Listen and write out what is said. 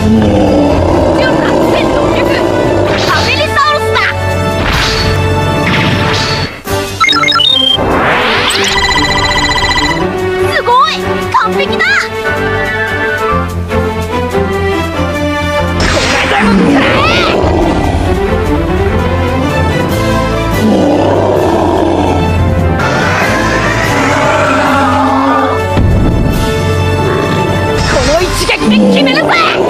強さ1600。カメリサウルスだ。すごい完璧だ。これでもくれ。この一撃で決めるぜ。